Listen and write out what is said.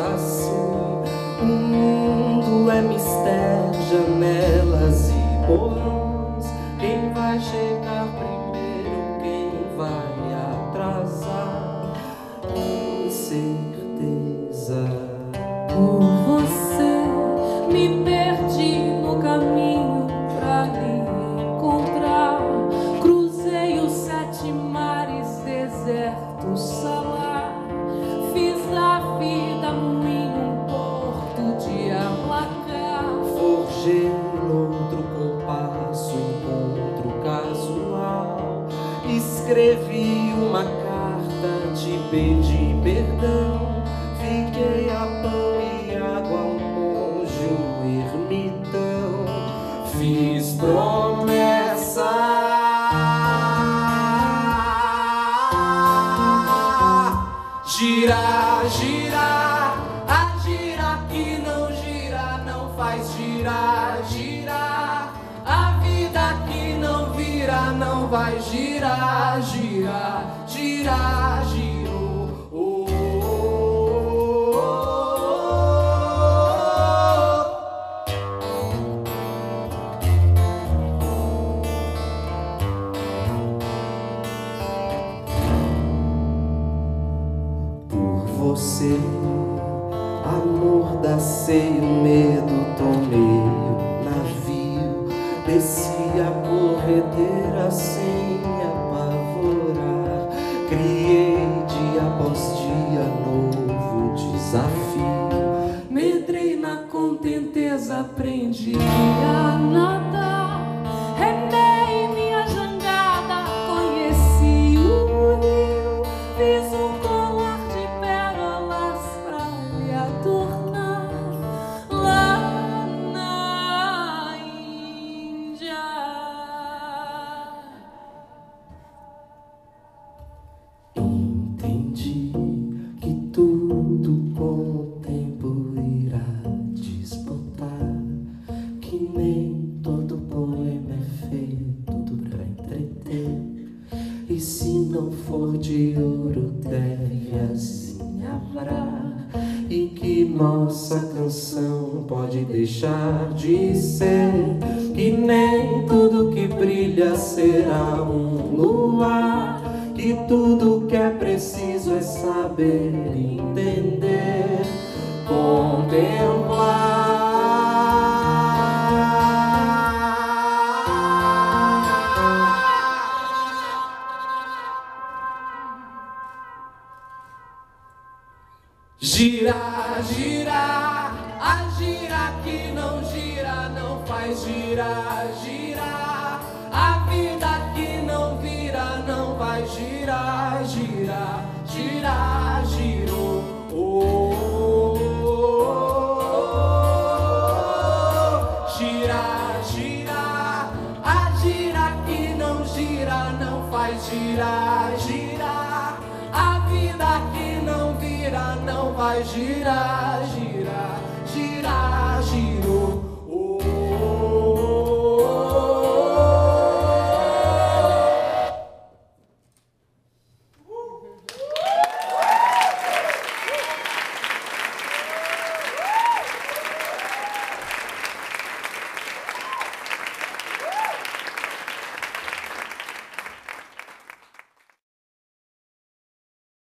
assim. O mundo é mistério, janelas e porões. Quem vai chegar primeiro, quem vai atrasar? Incerteza. Por você me perdi no caminho pra lhe encontrar. Cruzei os 7 mares, desertos, salar. Fiz a vida em um porto de aplacar. Forjei outro compasso, encontro casual. Escrevi uma carta, te pedi perdão. Fiquei a pão e água ao monge, um ermitão. Fiz promessa, girar, girar, a girar que não gira, não faz girar, girar. A vida que não vira, não vai girar, girar, girar, girou. Você, amor da ceia, medo, tomei o navio, desci a corredeira sem me apavorar, criei dia após dia novo desafio, Medrei na contenteza, aprendi a nadar. Remei minha jangada, conheci o rio. Fiz um colar de pérolas pra lhe adornar. Lá na Índia entendi que tudo com o tempo irá desbotar, que nem todo poema é feito pra entreter, e se não for de ouro deve assim haverá, e que nossa canção pode deixar de ser, que nem tudo que brilha será um luar, que tudo que é preciso é saber entender, contemplar. Girar, girar, a gira que não gira, não faz girar, girar. A vida que não vira, não vai girar, girar, girar, girou. Oh, oh, oh, oh. Girar, girar, a gira que não gira, não faz girar, girar. A vida que não vira, não vai girar, girar.